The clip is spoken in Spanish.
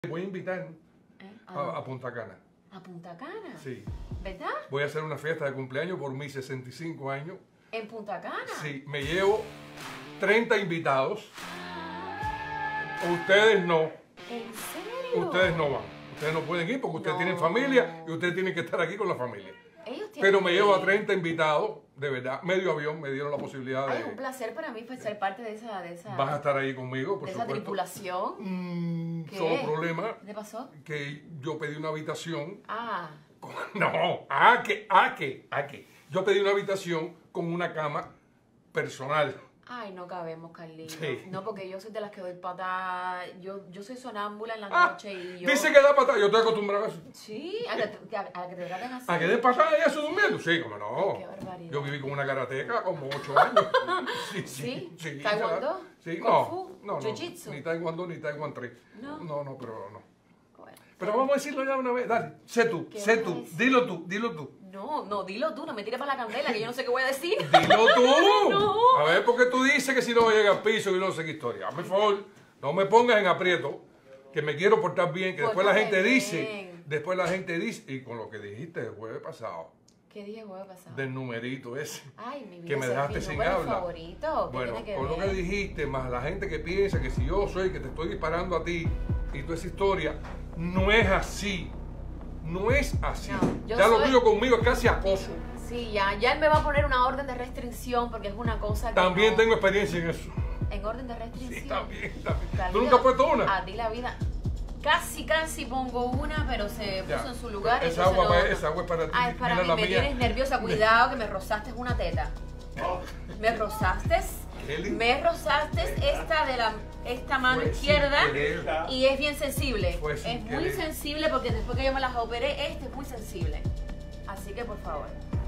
Voy a invitar a Punta Cana. ¿A Punta Cana? Sí. ¿Verdad? Voy a hacer una fiesta de cumpleaños por mis 65 años. ¿En Punta Cana? Sí, me llevo 30 invitados. Ustedes no. ¿En serio? Ustedes no van. Ustedes no pueden ir porque ustedes tienen familia y ustedes tienen que estar aquí con la familia. Ellos tienen Pero me que llevo a ir. 30 invitados, de verdad. Medio avión me dieron la posibilidad Ay, es un de... placer para mí ser parte de esa Vas a estar ahí conmigo, por de esa supuesto. tripulación. ¿Qué? Solo problema ¿Qué te pasó? que yo pedí una habitación. Ah, No, yo pedí una habitación con una cama personal. ay, no cabemos, Carlito. Sí. No, porque yo soy de las que doy patada. Yo soy sonámbula en la noche y yo... Dice que da patada, yo estoy acostumbrado a eso. Sí, a que te traten así. ¿A que dé patada y eso durmiendo? Sí, como no. Qué barbaridad. Yo viví con una karateca como 8 años. ¿Sí? Sí. ¿Taekwondo? Sí, ¿Kung no. fu? No, no. ¿Jiu-jitsu? Ni taekwondo ni taekwondo 3. No. No, pero no. Bueno, Pero vamos a decirlo ya una vez. Dale, sé tú. ¿Qué vas a decir? Dilo tú. no, dilo tú, no me tires para la candela, que yo no sé qué voy a decir. Dilo tú. No. A ver, porque tú dices que si no llega al piso y no sé qué historia. Hazme favor, no me pongas en aprieto, que me quiero portar bien, que después la Pórtate gente bien. dice, y con lo que dijiste el jueves pasado, ¿Qué dije jueves pasado? del numerito ese, Ay, mi vida, que me ese es dejaste mi sin número habla. favorito. ¿Qué Bueno, tiene que con lo ver? que dijiste, más la gente que piensa que si yo soy, que te estoy disparando a ti, y toda esa historia, no es así. No es así. No, yo ya lo soy- tuyo conmigo es casi acoso. Sí, ya él me va a poner una orden de restricción porque es una cosa que También no- tengo experiencia en eso. En orden de restricción. Sí, también. Carlito, ¿Tú nunca has puesto una? A ti la vida... Casi pongo una, pero se Ya. puso en su lugar. Esa entonces agua, no. esa agua es para ti. Ah, es para Mira mí, la me mía. tienes nerviosa. Cuidado que me rozaste una teta. Me rozaste. Kelly. Me rozaste esta mano Fue sin izquierda querer. y es bien sensible. Fue sin Es muy querer. sensible porque después que yo me las operé, este es muy sensible. Así que por favor.